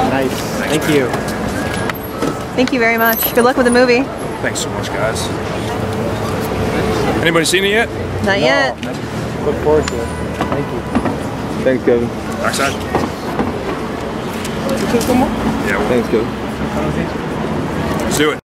Nice. Thank you. Thank you very much. Good luck with the movie. Thanks so much, guys. Anybody seen it yet? Not yet. Look forward to it. Thank you. Thanks, Kevin. Backside? Yeah. Thanks, Kevin. Let's do it.